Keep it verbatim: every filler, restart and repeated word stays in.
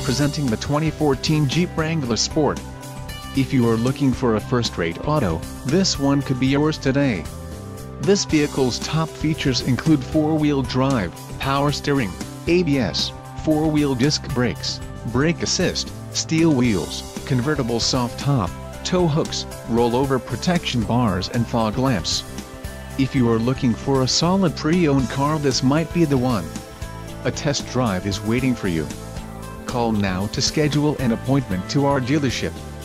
presenting the twenty fourteen Jeep Wrangler Sport. If you are looking for a first-rate auto, this one could be yours today. This vehicle's top features include four-wheel drive, power steering, A B S, four-wheel disc brakes, brake assist, steel wheels, convertible soft top, tow hooks, rollover protection bars and fog lamps. If you are looking for a solid pre-owned car, this might be the one. A test drive is waiting for you. Call now to schedule an appointment to our dealership.